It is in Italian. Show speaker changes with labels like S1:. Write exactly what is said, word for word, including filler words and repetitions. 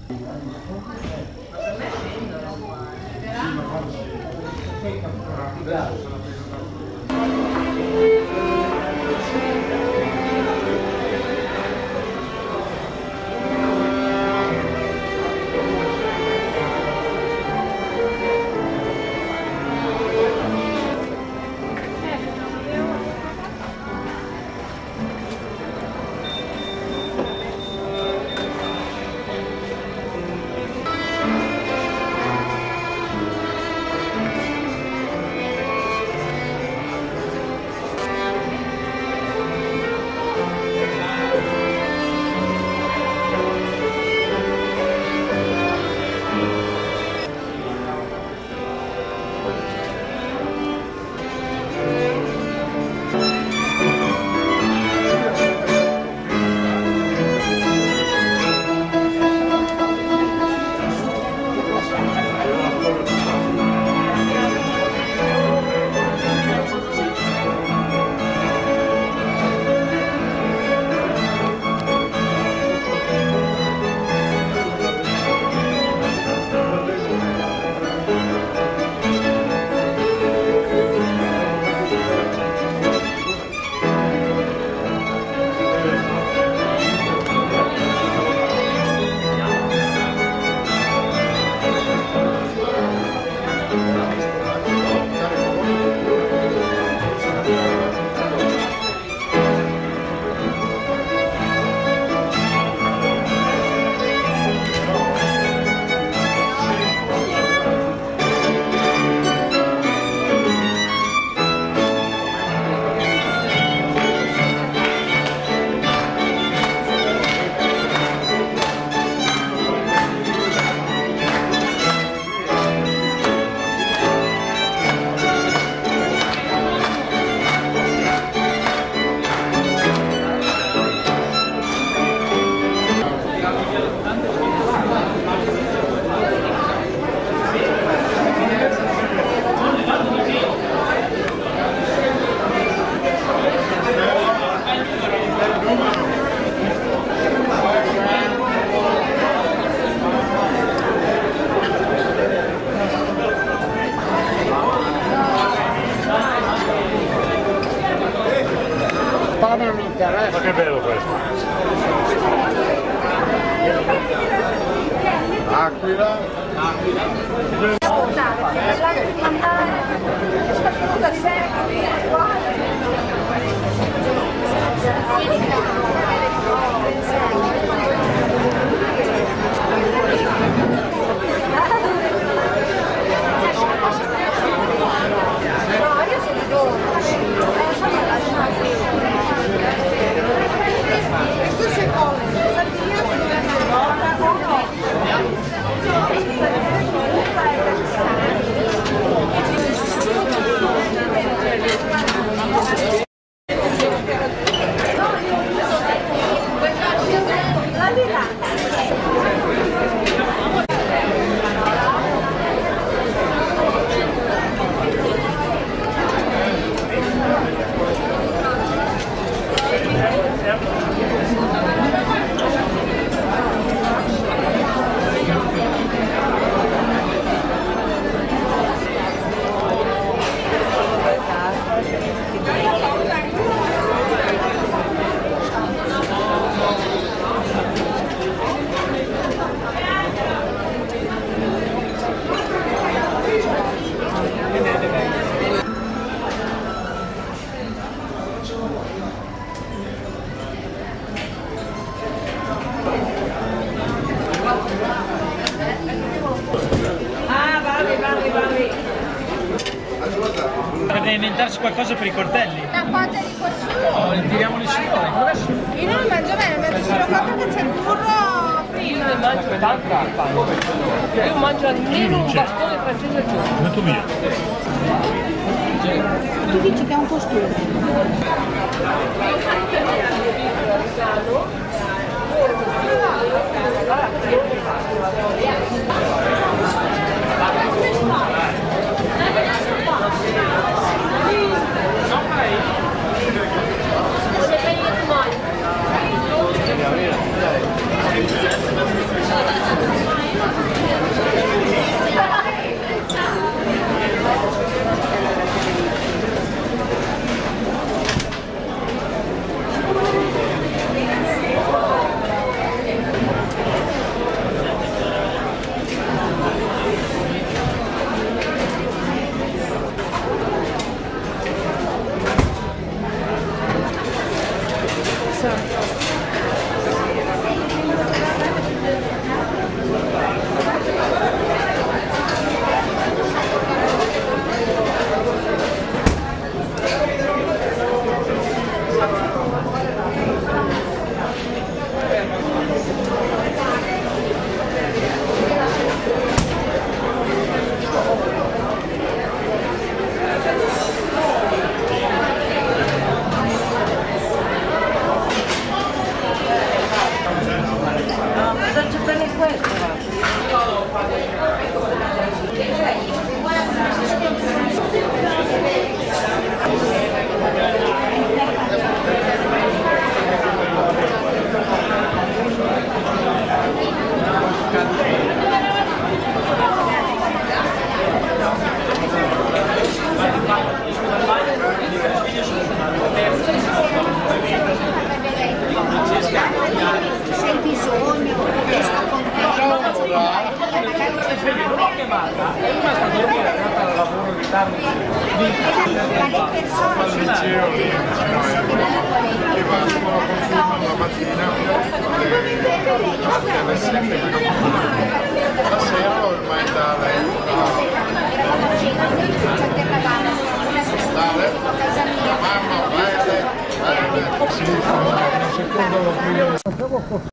S1: Non mi interessa.
S2: Ma che bello questo!
S1: Aquila. Aquila.
S3: Deve inventarsi qualcosa per i coltelli.
S4: La poggia di qualcuno.
S3: No, li tiriamo lì sopra, adesso.
S4: Io non mangio bene, mangio solo cocca che c'è il burro prima.
S5: Io ne mangio tanta al pane. Io mangio almeno un bastone francese al giorno.
S2: Metto via.
S4: Tu dici che è un costume.
S5: Thank you.
S1: al liceo lì vicino a Erba, che va a scuola con film la mattina e alle sette la sera ormai da letto da letto mamma vai a letto vai a letto sì, un secondo